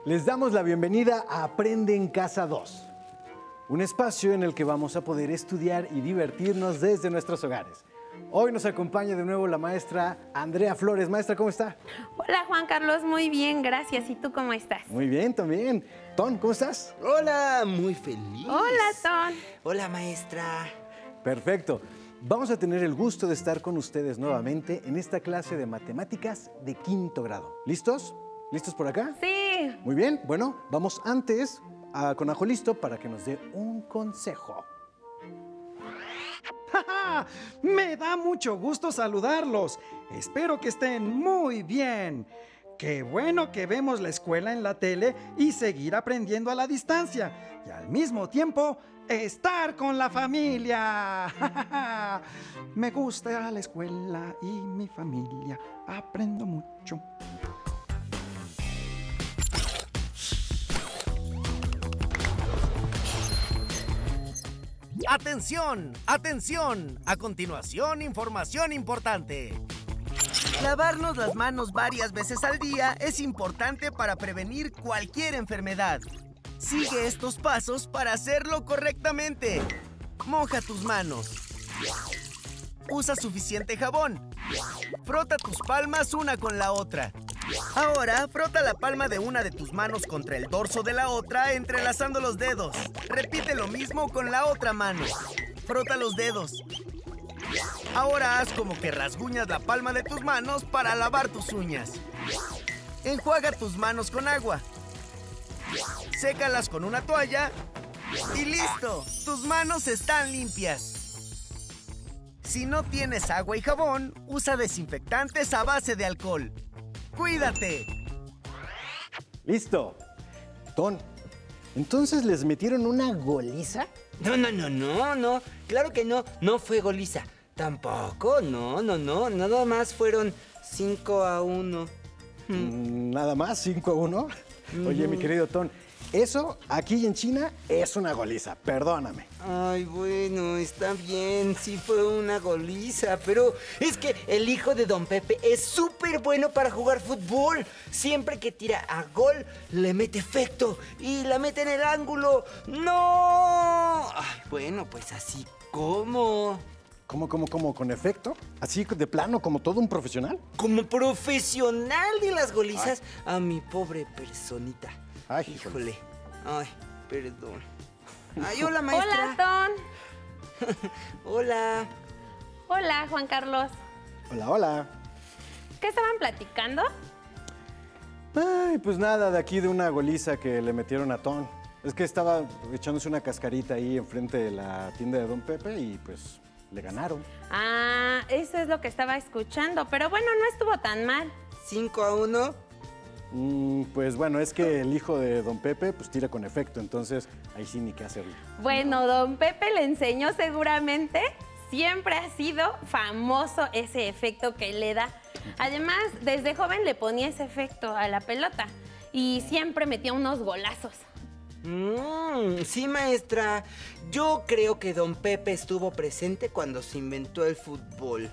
Les damos la bienvenida a Aprende en Casa 2, un espacio en el que vamos a poder estudiar y divertirnos desde nuestros hogares. Hoy nos acompaña de nuevo la maestra Andrea Flores. Maestra, ¿cómo está? Hola, Juan Carlos, muy bien, gracias. ¿Y tú cómo estás? Muy bien, también. Ton, ¿cómo estás? Hola, muy feliz. Hola, Ton. Hola, maestra. Perfecto. Vamos a tener el gusto de estar con ustedes nuevamente en esta clase de matemáticas de quinto grado. ¿Listos? ¿Listos por acá? Sí. Muy bien. Bueno, vamos antes con Ajo listo para que nos dé un consejo. ¡Ja! Me da mucho gusto saludarlos. Espero que estén muy bien. Qué bueno que vemos la escuela en la tele y seguir aprendiendo a la distancia. Y al mismo tiempo, estar con la familia. ¡Ja! Me gusta la escuela y mi familia. Aprendo mucho. ¡Atención! ¡Atención! A continuación, información importante. Lavarnos las manos varias veces al día es importante para prevenir cualquier enfermedad. Sigue estos pasos para hacerlo correctamente. Moja tus manos. Usa suficiente jabón. Frota tus palmas una con la otra. Ahora, frota la palma de una de tus manos contra el dorso de la otra, entrelazando los dedos. Repite lo mismo con la otra mano. Frota los dedos. Ahora haz como que rasguñas la palma de tus manos para lavar tus uñas. Enjuaga tus manos con agua. Sécalas con una toalla. ¡Y listo! ¡Tus manos están limpias! Si no tienes agua y jabón, usa desinfectantes a base de alcohol. ¡Cuídate! ¡Listo! Ton, ¿entonces les metieron una goliza? No. Claro que no. No fue goliza. Tampoco, no. Nada más fueron 5-1. ¿Nada más? ¿5-1? Oye, mi querido Ton, eso aquí en China es una goliza, perdóname. Ay, bueno, está bien, sí fue una goliza, pero es que el hijo de Don Pepe es súper bueno para jugar fútbol. Siempre que tira a gol, le mete efecto y la mete en el ángulo. ¡No! Ay, bueno, pues así como... ¿Cómo? ¿Con efecto? ¿Así de plano, como todo un profesional? Como profesional de las golizas, a mi pobre personita. Ay, híjole. Ay, perdón. Ay, hola, maestra. Hola, Ton. Hola. Hola, Juan Carlos. Hola. ¿Qué estaban platicando? Ay, pues nada, de aquí de una goliza que le metieron a Ton. Es que estaba echándose una cascarita ahí enfrente de la tienda de Don Pepe y pues le ganaron. Ah, eso es lo que estaba escuchando, pero bueno, no estuvo tan mal. 5-1. Pues bueno, es que el hijo de Don Pepe pues tira con efecto, entonces ahí sí ni qué hacerle. Bueno, Don Pepe le enseñó seguramente. Siempre ha sido famoso ese efecto que le da. Además, desde joven le ponía ese efecto a la pelota y siempre metía unos golazos. Sí, maestra. Yo creo que Don Pepe estuvo presente cuando se inventó el fútbol.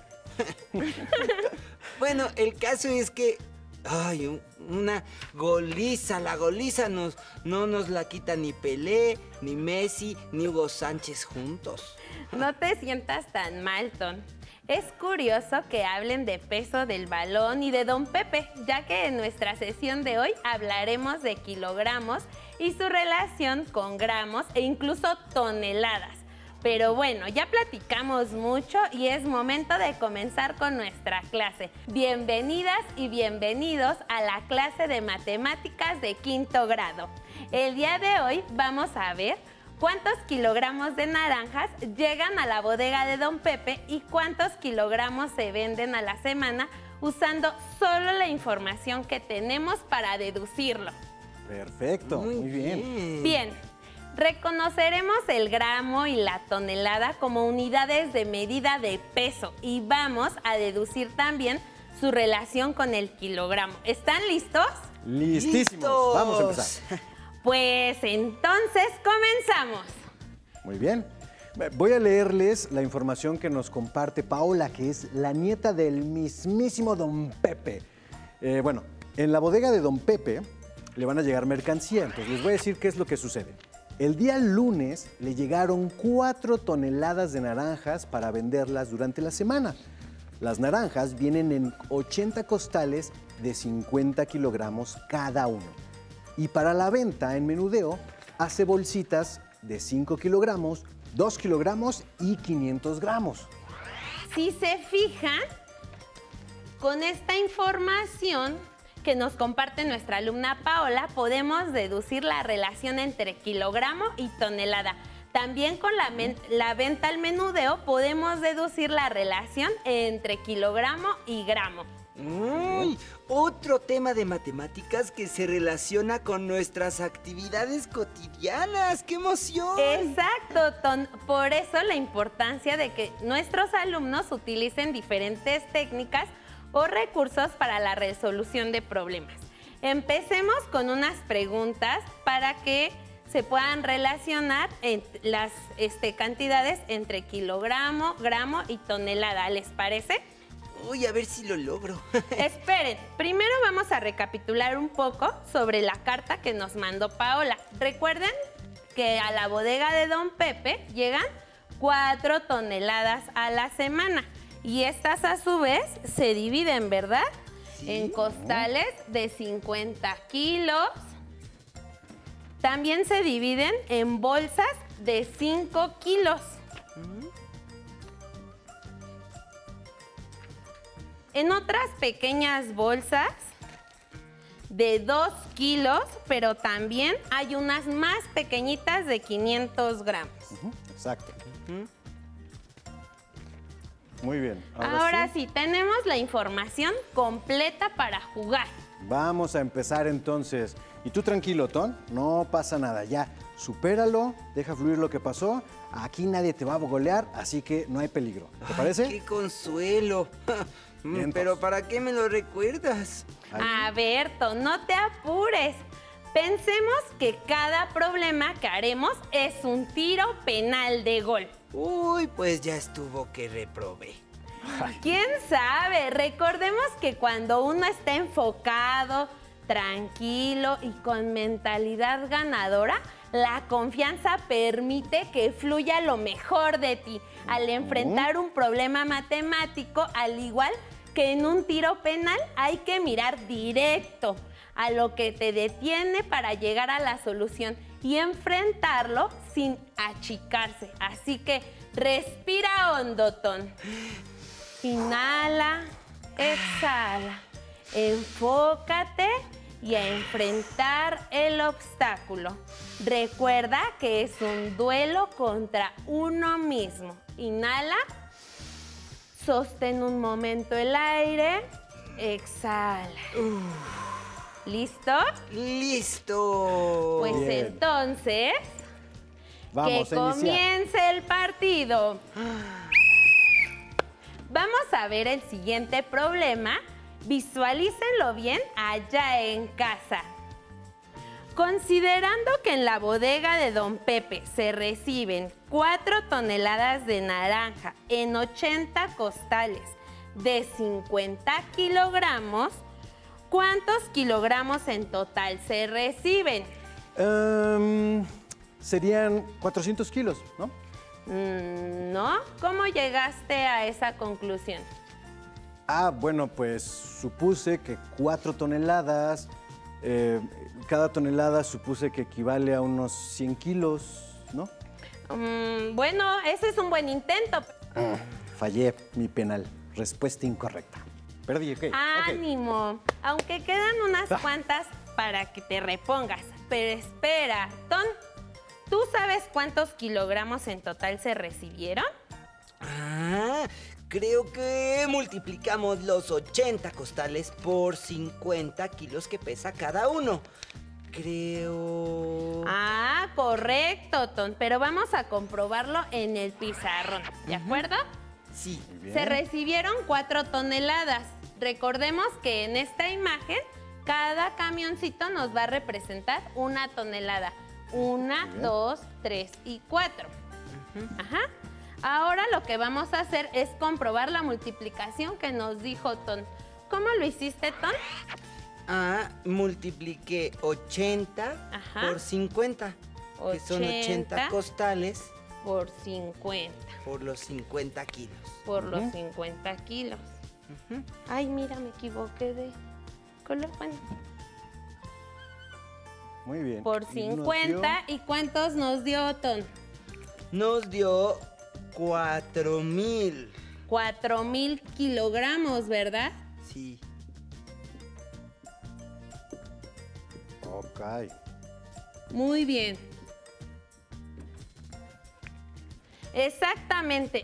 Bueno, el caso es que... Ay, una goliza. La goliza no nos la quita ni Pelé, ni Messi, ni Hugo Sánchez juntos. No te sientas tan mal, Ton. Es curioso que hablen de peso del balón y de Don Pepe, ya que en nuestra sesión de hoy hablaremos de kilogramos y su relación con gramos e incluso toneladas. Pero bueno, ya platicamos mucho y es momento de comenzar con nuestra clase. Bienvenidas y bienvenidos a la clase de matemáticas de quinto grado. El día de hoy vamos a ver cuántos kilogramos de naranjas llegan a la bodega de Don Pepe y cuántos kilogramos se venden a la semana usando solo la información que tenemos para deducirlo. Perfecto, muy bien. Bien. Reconoceremos el gramo y la tonelada como unidades de medida de peso y vamos a deducir también su relación con el kilogramo. ¿Están listos? Listísimos. Vamos a empezar. Pues entonces comenzamos. Muy bien. Voy a leerles la información que nos comparte Paola, que es la nieta del mismísimo Don Pepe. Bueno, en la bodega de Don Pepe le van a llegar mercancía. Entonces les voy a decir qué es lo que sucede. El día lunes le llegaron 4 toneladas de naranjas para venderlas durante la semana. Las naranjas vienen en 80 costales de 50 kilogramos cada uno. Y para la venta en menudeo, hace bolsitas de 5 kilogramos, 2 kilogramos y 500 gramos. Si se fijan, con esta información que nos comparte nuestra alumna Paola, podemos deducir la relación entre kilogramo y tonelada. También con la venta al menudeo podemos deducir la relación entre kilogramo y gramo. Otro tema de matemáticas que se relaciona con nuestras actividades cotidianas. ¡Qué emoción! Exacto, Ton. Por eso la importancia de que nuestros alumnos utilicen diferentes técnicas o recursos para la resolución de problemas. Empecemos con unas preguntas para que se puedan relacionar las cantidades entre kilogramo, gramo y tonelada. ¿Les parece? Uy, a ver si lo logro. Esperen, primero vamos a recapitular un poco sobre la carta que nos mandó Paola. Recuerden que a la bodega de Don Pepe llegan 4 toneladas a la semana. Y estas a su vez se dividen, ¿verdad? Sí. En costales de 50 kilos. También se dividen en bolsas de 5 kilos. En otras pequeñas bolsas de 2 kilos, pero también hay unas más pequeñitas de 500 gramos. Exacto. Muy bien. Ahora sí, tenemos la información completa para jugar. Vamos a empezar entonces. Y tú tranquilo, Ton, no pasa nada. Ya, supéralo, deja fluir lo que pasó. Aquí nadie te va a golear, así que no hay peligro. ¿Te parece? ¡Qué consuelo! Pero ¿para qué me lo recuerdas? A ver, Ton, no te apures. Pensemos que cada problema que haremos es un tiro penal de gol. Uy, pues ya estuvo que reprobé. ¿Quién sabe? Recordemos que cuando uno está enfocado, tranquilo y con mentalidad ganadora, la confianza permite que fluya lo mejor de ti al enfrentar un problema matemático, al igual que en un tiro penal hay que mirar directo a lo que te detiene para llegar a la solución y enfrentarlo sin achicarse. Así que respira hondo, Ton. Inhala, exhala, enfócate y a enfrentar el obstáculo. Recuerda que es un duelo contra uno mismo. Inhala, sostén un momento el aire, exhala. ¿Listo? ¡Listo! Pues Bien. entonces, Vamos que a iniciar. comience el partido. Vamos a ver el siguiente problema. Visualícenlo bien allá en casa. Considerando que en la bodega de Don Pepe se reciben 4 toneladas de naranja en 80 costales de 50 kilogramos, ¿cuántos kilogramos en total se reciben? Serían 400 kilos, ¿no? ¿No? ¿Cómo llegaste a esa conclusión? Bueno, pues supuse que 4 toneladas, cada tonelada supuse que equivale a unos 100 kilos, ¿no? Bueno, ese es un buen intento. Fallé mi penal. Respuesta incorrecta. Perdí, ¿ok? ¡Ánimo! Aunque quedan unas cuantas para que te repongas. Pero espera, Ton, ¿tú sabes cuántos kilogramos en total se recibieron? Creo que multiplicamos los 80 costales por 50 kilos que pesa cada uno. Creo... Correcto, Ton, pero vamos a comprobarlo en el pizarrón, ¿de acuerdo? Sí. Se recibieron 4 toneladas. Recordemos que en esta imagen, cada camioncito nos va a representar 1 tonelada. 1, 2, 3 y 4. Ajá. Ahora lo que vamos a hacer es comprobar la multiplicación que nos dijo Ton. ¿Cómo lo hiciste, Ton? Multipliqué 80 por 50, que son 80 costales. Por 50. Por los 50 kilos. Por los 50 kilos. Ay, mira, me equivoqué de color. Bueno. Muy bien. Por 50. ¿Y cuántos nos dio, Otón? Nos dio 4,000. 4,000 kilogramos, ¿verdad? Sí. Ok. Muy bien. Exactamente,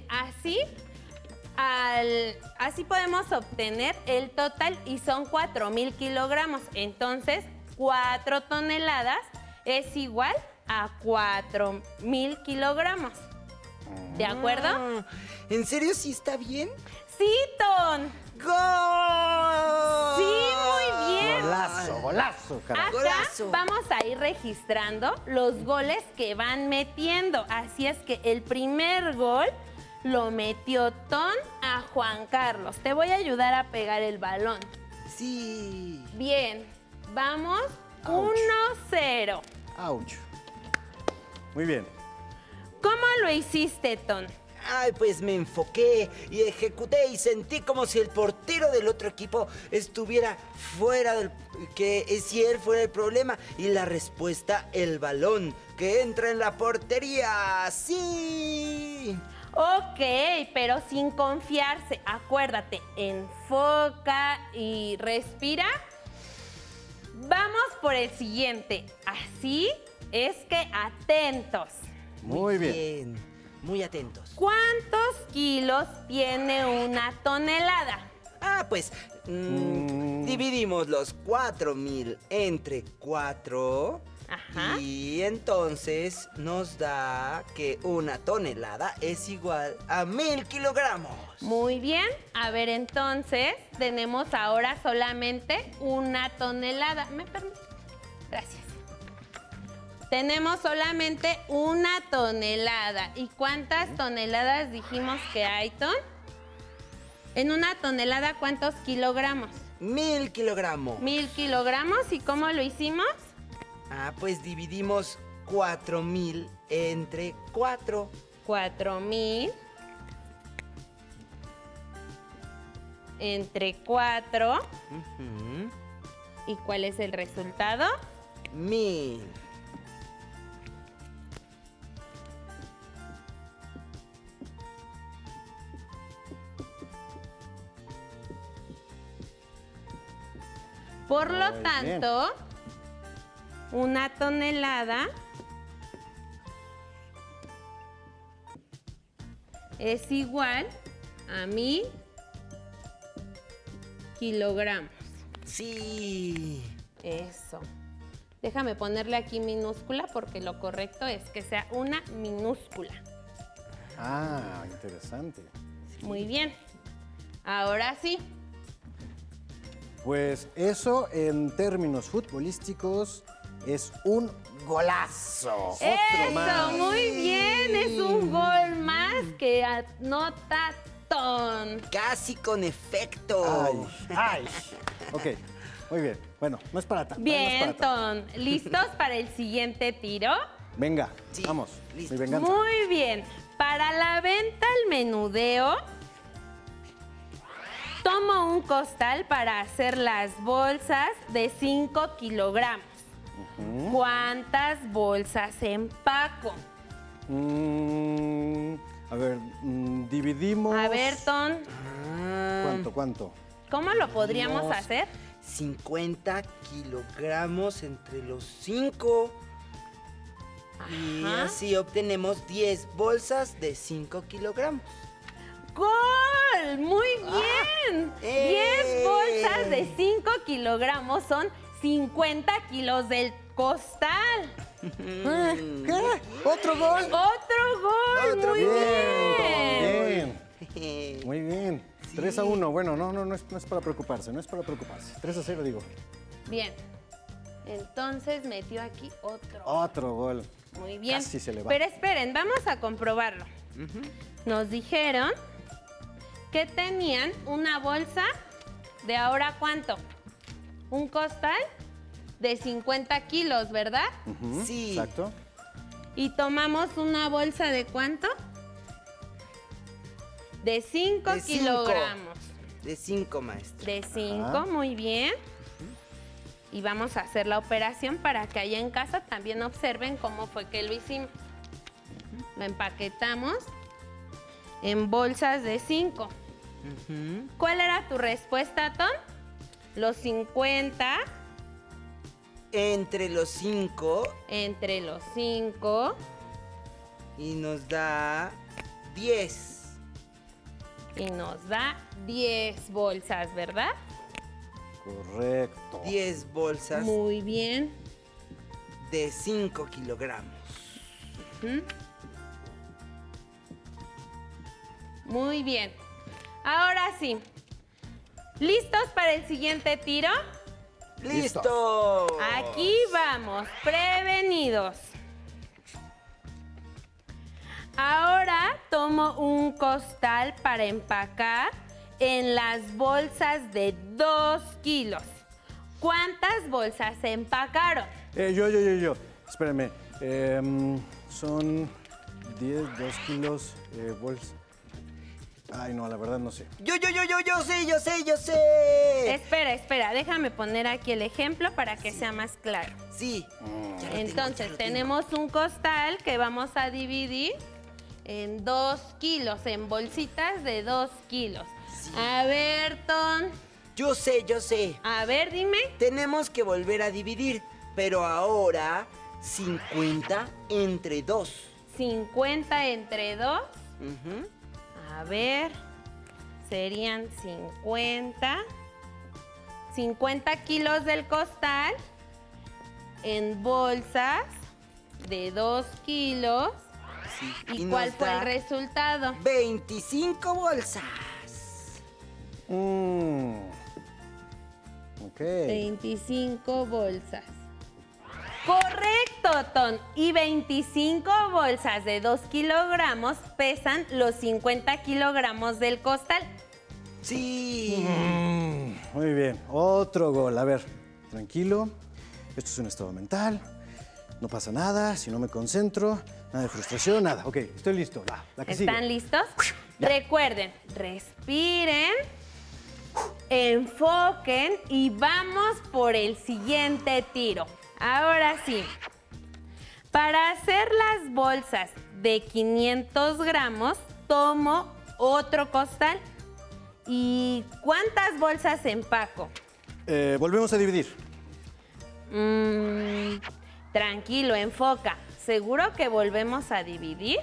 así podemos obtener el total y son 4,000 kilogramos. Entonces, 4 toneladas es igual a 4,000 kilogramos. ¿De acuerdo? ¿En serio sí está bien? Sí, Ton. ¡Gol! Sí, muy bien. Golazo, golazo, carajo. Acá Golazo. vamos a ir registrando los goles que van metiendo. Así es que el primer gol lo metió Ton a Juan Carlos. Te voy a ayudar a pegar el balón. Sí. Bien, vamos Ouch. 1-0. Ouch. Muy bien. ¿Cómo lo hiciste, Ton? Ay, pues me enfoqué y ejecuté y sentí como si el portero del otro equipo estuviera fuera del... si él fuera el problema. Y la respuesta, el balón que entra en la portería. ¡Sí! Ok, pero sin confiarse. Acuérdate, enfoca y respira. Vamos por el siguiente. Así es que atentos. Muy bien. Muy atentos. ¿Cuántos kilos tiene una tonelada? Pues dividimos los 4,000 entre 4. Ajá. Y entonces nos da que una tonelada es igual a 1,000 kilogramos. Muy bien. A ver, entonces, tenemos ahora solamente una tonelada. ¿Me permite? Gracias. Tenemos solamente una tonelada. ¿Y cuántas toneladas dijimos que hay, Ton? En una tonelada, ¿cuántos kilogramos? 1,000 kilogramos. 1,000 kilogramos. ¿Y cómo lo hicimos? Pues dividimos 4,000 entre 4. 4,000 entre 4. ¿Y cuál es el resultado? 1,000. Por lo Muy tanto, una tonelada es igual a 1,000 kilogramos. Sí. Eso. Déjame ponerle aquí minúscula porque lo correcto es que sea una minúscula. Interesante. Muy bien. Ahora sí. Pues eso en términos futbolísticos es un golazo. Otro Eso, más. muy bien. Es un gol más que anota Ton. Casi con efecto. Ay. Ok, muy bien. Bueno, no es para tanto. no es Bien, para tanto. Ton. ¿Listos para el siguiente tiro? Venga, Sí, vamos. listo. Mi venganza. Muy bien. Para la venta al menudeo, tomo un costal para hacer las bolsas de 5 kilogramos. ¿Cuántas bolsas empaco? A ver, dividimos. A ver, Ton, ¿Cuánto? ¿cómo lo podríamos Dividimos hacer? 50 kilogramos entre los 5. Y Ajá. así obtenemos 10 bolsas de 5 kilogramos. ¡Gol! ¡Muy bien! 10 bolsas de 5 kilogramos son 50 kilos del costal. ¿Qué? ¿Otro gol? ¡Otro gol! Otro ¡Muy gol. bien! Muy bien. Sí. 3-1. Bueno, no es para preocuparse, no es para preocuparse. 3-0 digo. Bien. Entonces metió aquí otro. Otro gol. Muy bien. Casi se le va. Pero esperen, vamos a comprobarlo. Nos dijeron que tenían una bolsa de ahora ¿cuánto? un costal de 50 kilos, ¿verdad? Ujú, Sí. Exacto. Y tomamos una bolsa de ¿cuánto? De 5 De 5. kilogramos. De 5, maestra. De 5, Ajá. muy bien. Y vamos a hacer la operación para que allá en casa también observen cómo fue que lo hicimos. Lo empaquetamos en bolsas de 5. Ujú. ¿Cuál era tu respuesta, Tom? Los 50 Entre los 5 entre los 5 y nos da 10. y nos da 10 bolsas, ¿verdad? Correcto. 10 bolsas Muy bien. de 5 kilogramos. ¿Mm? Muy bien. Ahora sí. ¿Listos para el siguiente tiro? ¡Listo! Aquí vamos, prevenidos. Ahora tomo un costal para empacar en las bolsas de 2 kilos. ¿Cuántas bolsas se empacaron? Yo. Espérenme. Son 10, 2 kilos, bolsa. Ay, no, la verdad no sé. Yo sé. Espera, déjame poner aquí el ejemplo para que sea más claro. Sí. Ya lo tengo, Entonces, ya lo tengo. tenemos un costal que vamos a dividir en 2 kilos, en bolsitas de 2 kilos. Sí. A ver, Ton. Yo sé. A ver, dime. Tenemos que volver a dividir, pero ahora 50 entre 2. 50 entre 2. Ujú. A ver, serían 50. 50 kilos del costal en bolsas de 2 kilos. Sí. ¿Y nos cuál fue da el resultado? 25 bolsas. Ok. 25 bolsas. Correcto, Ton. Y 25 bolsas de 2 kilogramos pesan los 50 kilogramos del costal. Sí. Muy bien. Otro gol. A ver, tranquilo. Esto es un estado mental. No pasa nada si no me concentro. Nada de frustración, nada. Ok, estoy listo. La que sigue. ¿Están listos? Recuerden, respiren, enfoquen y vamos por el siguiente tiro. Ahora sí, para hacer las bolsas de 500 gramos, tomo otro costal. ¿Y cuántas bolsas empaco? Volvemos a dividir. Tranquilo, enfoca. ¿Seguro que volvemos a dividir?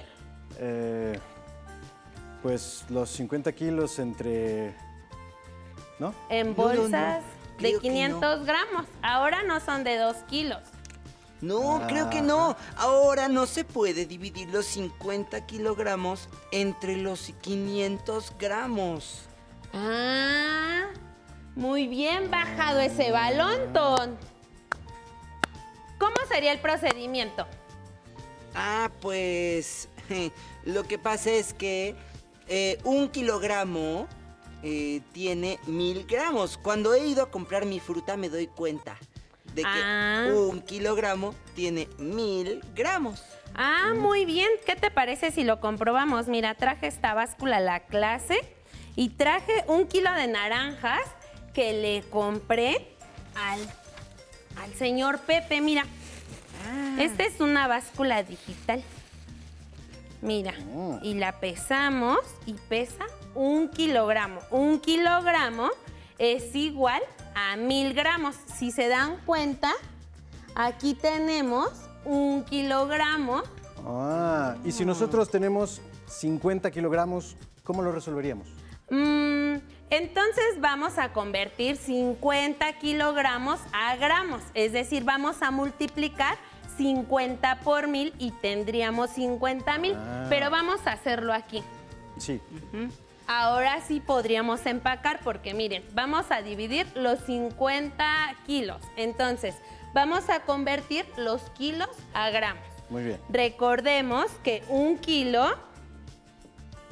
Pues los 50 kilos entre... ¿No? En No, bolsas de creo que 500 gramos. Ahora no son de 2 kilos. No, creo que no. Ahora no se puede dividir los 50 kilogramos entre los 500 gramos. Ah, muy bien bajado ese balón, Ton. ¿Cómo sería el procedimiento? Ah, pues lo que pasa es que 1 kilogramo tiene 1000 gramos. Cuando he ido a comprar mi fruta me doy cuenta de que 1 kilogramo tiene 1000 gramos. Ah, muy bien. ¿Qué te parece si lo comprobamos? Mira, traje esta báscula a la clase y traje 1 kilo de naranjas que le compré al señor Pepe. Mira, esta es una báscula digital. Mira, y la pesamos y pesa 1 kilogramo. 1 kilogramo es igual a 1000 gramos. Si se dan cuenta, aquí tenemos 1 kilogramo. Ah, y si nosotros tenemos 50 kilogramos, ¿cómo lo resolveríamos? Entonces vamos a convertir 50 kilogramos a gramos. Es decir, vamos a multiplicar 50 por 1000 y tendríamos 50,000. Pero vamos a hacerlo aquí. Sí. Ahora sí podríamos empacar porque miren, vamos a dividir los 50 kilos. Entonces, vamos a convertir los kilos a gramos. Muy bien. Recordemos que 1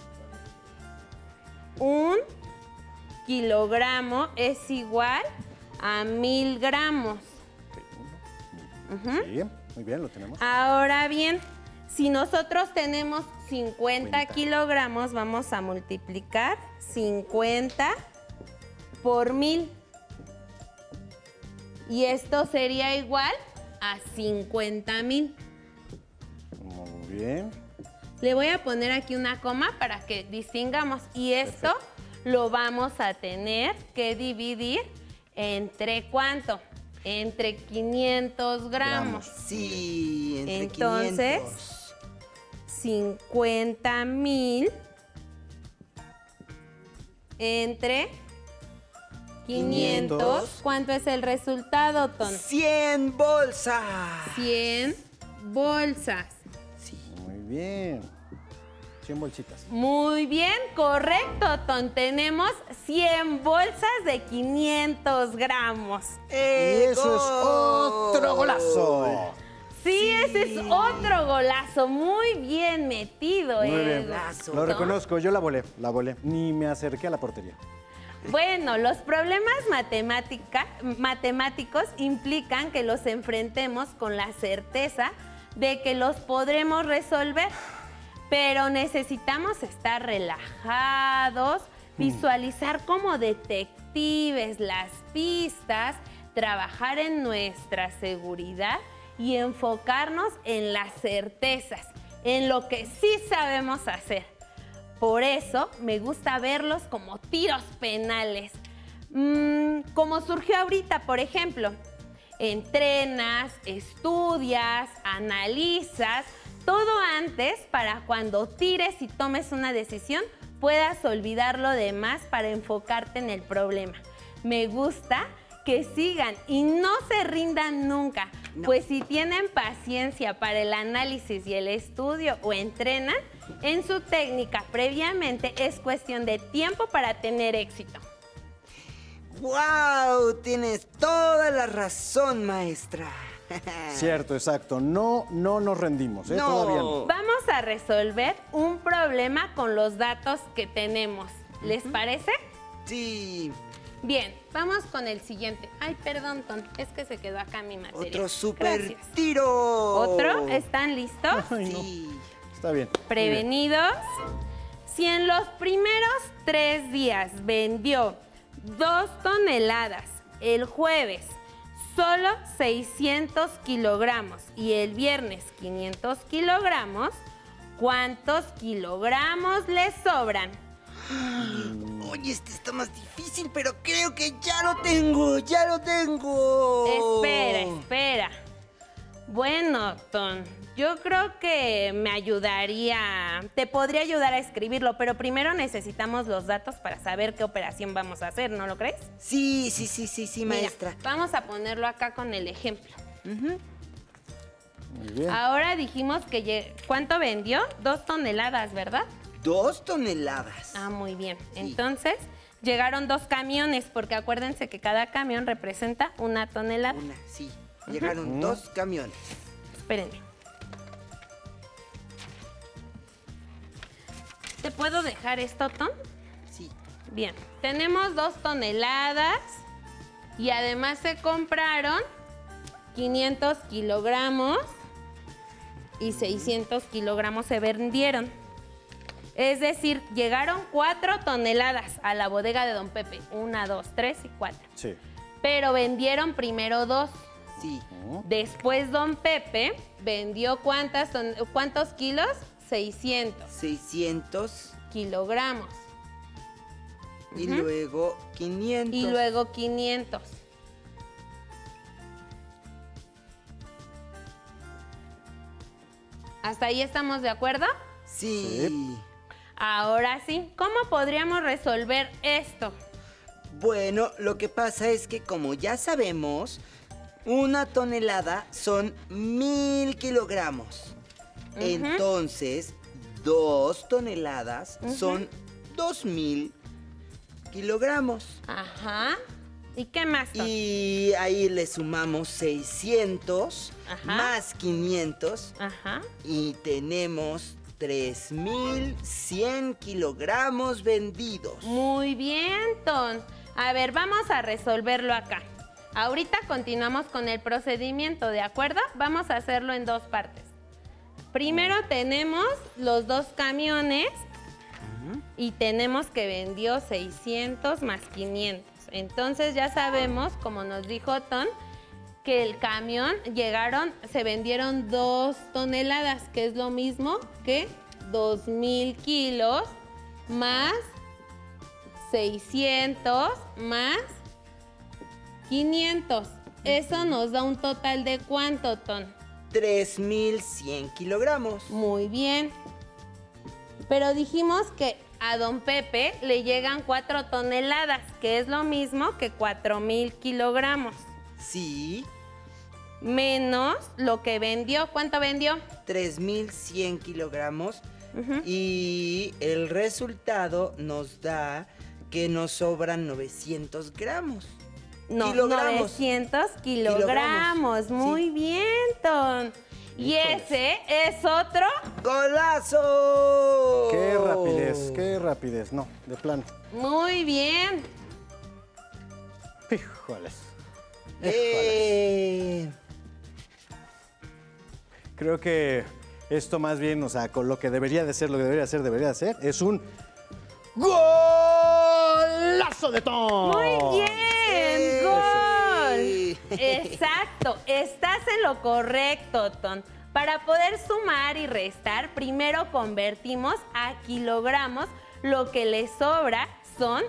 kilogramo es igual a 1000 gramos. Sí, muy bien, lo tenemos. Ahora bien, si nosotros tenemos 50 kilogramos, vamos a multiplicar 50 por 1000. Y esto sería igual a 50,000. Muy bien. Le voy a poner aquí una coma para que distingamos. Y esto lo vamos a tener que dividir entre ¿cuánto? Entre 500 gramos. Sí, entre Entonces, 500. 50,000 entre 500. ¿Cuánto es el resultado, Ton? 100 bolsas. 100 bolsas. Muy bien. 100 bolsitas. Muy bien, correcto, Ton. Tenemos 100 bolsas de 500 gramos. Y eso es otro golazo. Sí, ese es otro golazo. Muy bien metido, Muy bien. Golazo. Lo reconozco, yo la volé. Ni me acerqué a la portería. Bueno, los problemas matemáticos implican que los enfrentemos con la certeza de que los podremos resolver, pero necesitamos estar relajados, visualizar como detectives las pistas, trabajar en nuestra seguridad y enfocarnos en las certezas, en lo que sí sabemos hacer. Por eso me gusta verlos como tiros penales. Como surgió ahorita, por ejemplo. Entrenas, estudias, analizas, todo antes para cuando tires y tomes una decisión puedas olvidar lo demás para enfocarte en el problema. Me gusta que sigan y no se rindan nunca, pues si tienen paciencia para el análisis y el estudio o entrenan en su técnica previamente, es cuestión de tiempo para tener éxito. ¡Wow! Tienes toda la razón, maestra. Cierto, exacto. No nos rendimos, ¿eh? No. Todavía no. Vamos a resolver un problema con los datos que tenemos. ¿Les parece? Sí. Bien, vamos con el siguiente. Ay, perdón, Ton, es que se quedó acá mi materia. Otro super Gracias. tiro. ¿Otro? ¿Están listos? Ay, no. Sí. Está bien. ¿Prevenidos? Si en los primeros 3 días vendió 2 toneladas, el jueves solo 600 kilogramos y el viernes 500 kilogramos, ¿cuántos kilogramos le sobran? Oye, este está más difícil, pero creo que ya lo tengo, ya lo tengo. Espera. Bueno, Ton, yo creo que te podría ayudar a escribirlo, pero primero necesitamos los datos para saber qué operación vamos a hacer, ¿no lo crees? Sí, maestra. Mira, vamos a ponerlo acá con el ejemplo. Muy bien. Ahora dijimos que ¿cuánto vendió? 2 toneladas, ¿verdad? 2 toneladas. Ah, muy bien. Sí. Entonces, llegaron 2 camiones, porque acuérdense que cada camión representa 1 tonelada. Sí. Llegaron 2 camiones. Espérenme. ¿Te puedo dejar esto, Ton? Sí. Bien, tenemos 2 toneladas y además se compraron 500 kilogramos y 600 kilogramos se vendieron. Es decir, llegaron 4 toneladas a la bodega de Don Pepe. 1, 2, 3 y 4. Sí. Pero vendieron primero 2. Sí. Después Don Pepe vendió ¿cuántos kilos? 600 600 kilogramos. y luego 500. Y luego 500. ¿Hasta ahí estamos de acuerdo? Sí. Ahora sí, ¿cómo podríamos resolver esto? Bueno, lo que pasa es que como ya sabemos, 1 tonelada son 1000 kilogramos. Entonces, 2 toneladas son 2000 kilogramos. Ajá. ¿Y qué más, Ton? Y ahí le sumamos 600 Ajá. más 500 Ajá. y tenemos 3100 kilogramos vendidos. Muy bien, Ton. A ver, vamos a resolverlo acá. Ahorita continuamos con el procedimiento, ¿de acuerdo? Vamos a hacerlo en 2 partes. Primero tenemos los 2 camiones y tenemos que vendió 600 más 500. Entonces ya sabemos, como nos dijo Ton, que el camión se vendieron 2 toneladas, que es lo mismo que 2,000 kilos más 600 más 500. Eso nos da un total de ¿cuánto, Ton? 3,100 kilogramos. Muy bien. Pero dijimos que a don Pepe le llegan 4 toneladas, que es lo mismo que 4,000 kilogramos. Sí. Menos lo que vendió. ¿Cuánto vendió? 3,100 kilogramos. Y el resultado nos da que nos sobran 900 gramos. No, kilogramos. 900 kilogramos. Muy bien, Ton. Y ese es otro ¡golazo! Qué rapidez. No, de plano. Muy bien. Híjoles. Creo que esto más bien, o sea, con lo que debería de ser, es un ¡golazo de Ton! Muy bien, gol. Exacto, estás en lo correcto, Ton. Para poder sumar y restar, primero convertimos a kilogramos. Lo que le sobra son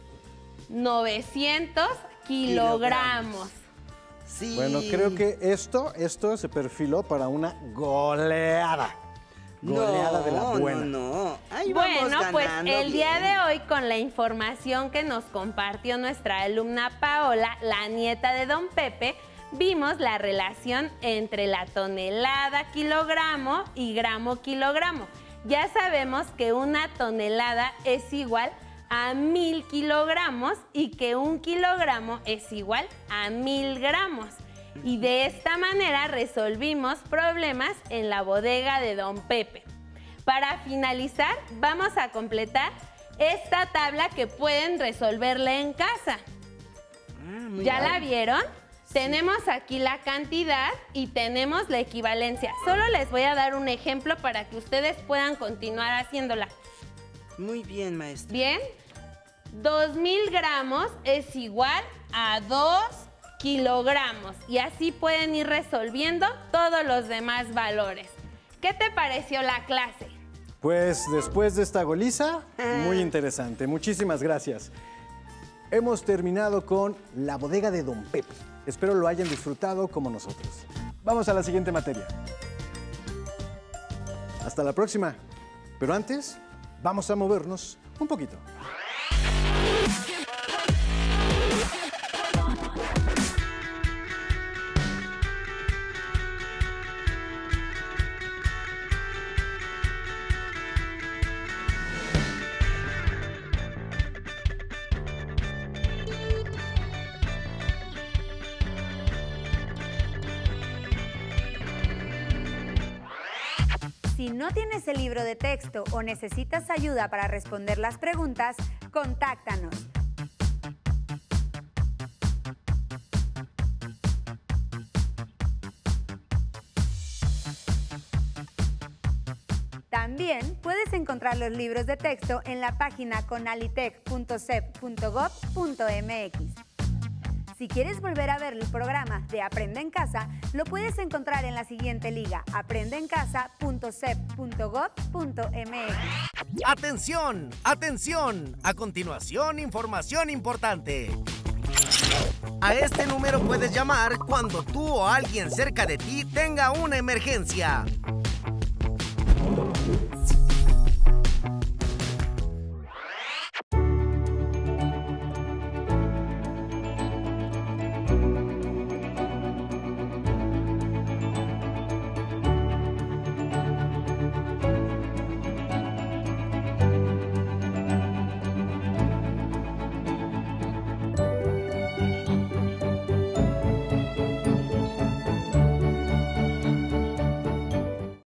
900 kilogramos. Sí. Bueno, creo que esto se perfiló para una goleada. Goleada de la buena. No. Ahí vamos Bueno, pues ganando el día bien. de hoy, con la información que nos compartió nuestra alumna Paola, la nieta de don Pepe, vimos la relación entre la tonelada kilogramo y gramo kilogramo. Ya sabemos que una tonelada es igual a 1,000 kilogramos y que 1 kilogramo es igual a 1,000 gramos. Y de esta manera resolvimos problemas en la bodega de don Pepe. Para finalizar, vamos a completar esta tabla que pueden resolverla en casa. ¿Ya la vieron? Tenemos aquí la cantidad y tenemos la equivalencia. Solo les voy a dar un ejemplo para que ustedes puedan continuar haciéndola. Muy bien, maestra. ¿Bien? 2,000 gramos es igual a 2 kilogramos. Y así pueden ir resolviendo todos los demás valores. ¿Qué te pareció la clase? Pues después de esta goliza, muy interesante. Muchísimas gracias. Hemos terminado con la bodega de don Pepe. Espero lo hayan disfrutado como nosotros. Vamos a la siguiente materia. Hasta la próxima. Pero antes, vamos a movernos un poquito. Si no tienes el libro de texto o necesitas ayuda para responder las preguntas, contáctanos. También puedes encontrar los libros de texto en la página conalitec.cep.gov.mx. Si quieres volver a ver el programa de Aprende en Casa, lo puedes encontrar en la siguiente liga, aprendeencasa.cep.gov.mx. ¡Atención! ¡Atención! A continuación, información importante. A este número puedes llamar cuando tú o alguien cerca de ti tenga una emergencia.